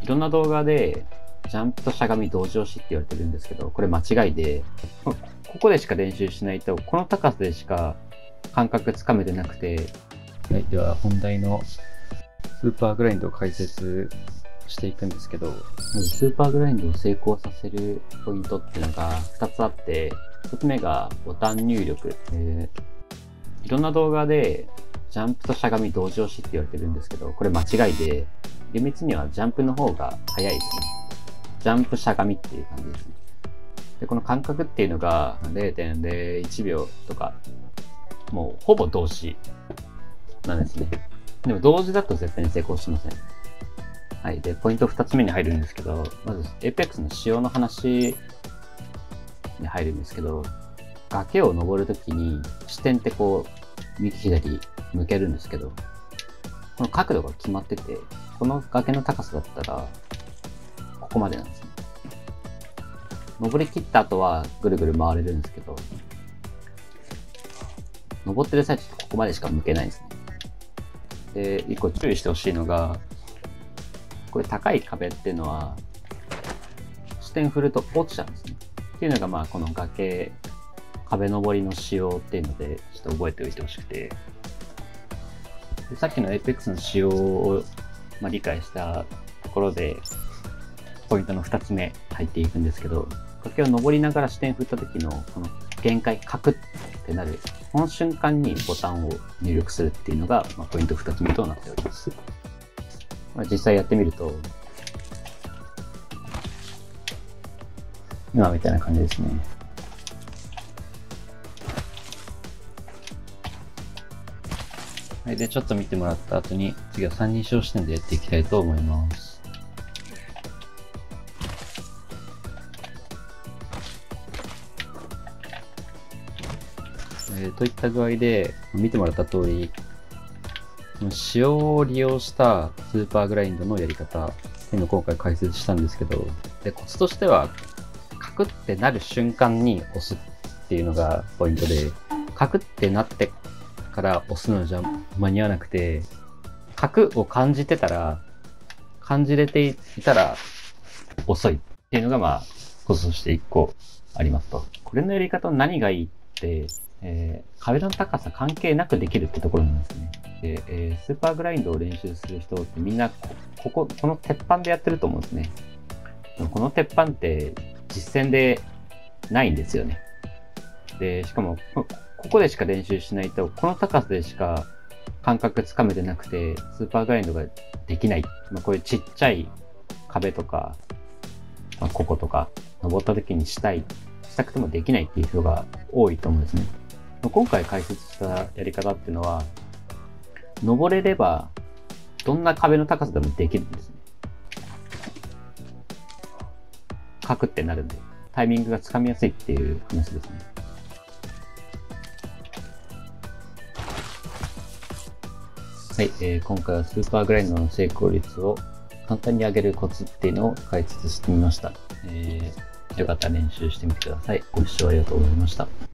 いろんな動画でジャンプとしゃがみ同時押しって言われてるんですけど、これ間違いで、ここでしか練習しないと、この高さでしか感覚つかめてなくて。はい、では本題のスーパーグラインドを解説していくんですけど、まずスーパーグラインドを成功させるポイントっていうのが2つあって、1つ目がボタン入力。いろんな動画でジャンプとしゃがみ同時押しって言われてるんですけど、これ間違いで、厳密にはジャンプの方が早いですね。ジャンプしゃがみっていう感じですね。で、この間隔っていうのが 0.01 秒とか、もうほぼ同時なんですね。でも同時だと絶対に成功しません。はい。で、ポイント2つ目に入るんですけど、まず Apex の仕様の話に入るんですけど、崖を登るときに視点ってこう、右左向けるんですけど、この角度が決まってて、この崖の高さだったら、ここまでなんですね。登り切った後はぐるぐる回れるんですけど、登ってる最中ってここまでしか向けないんですね。で、一個注意してほしいのが、これ高い壁っていうのは、視点振ると落ちちゃうんですね。っていうのがまあこの壁登りの仕様っていうので、ちょっと覚えておいてほしくて。でさっきの Apex の仕様を、理解したところで、ポイントの2つ目入っていくんですけど、崖を登りながら視点振った時のこの限界カクってなる、この瞬間にボタンを入力するっていうのが、ポイント2つ目となっております。実際やってみると、今みたいな感じですね。はい、で、ちょっと見てもらった後に、次は三人称視点でやっていきたいと思います。といった具合で、見てもらった通り、仕様を利用したスーパーグラインドのやり方っていうのを今回解説したんですけど、で、コツとしては、カクってなる瞬間に押すっていうのがポイントで、カクってなってから押すのじゃ間に合わなくて、カクを感じれていたら遅いっていうのがコツとして1個ありますと。これのやり方の何がいいって、壁の高さ関係なくできるってところなんですね。で、スーパーグラインドを練習する人ってみんなこの鉄板でやってると思うんですね。この鉄板って実戦でないんですよね。で、しかもここでしか練習しないと、この高さでしか感覚つかめてなくて、スーパーグラインドができない。こういうちっちゃい壁とか、こことか登った時にしたくてもできないっていう人が多いと思うんですね。今回解説したやり方っていうのは、登れればどんな壁の高さでもできるんですね。カクってなるんで、タイミングがつかみやすいっていう話ですね。はい、今回はスーパーグラインドの成功率を簡単に上げるコツっていうのを解説してみました。よかったら練習してみてください。ご視聴ありがとうございました。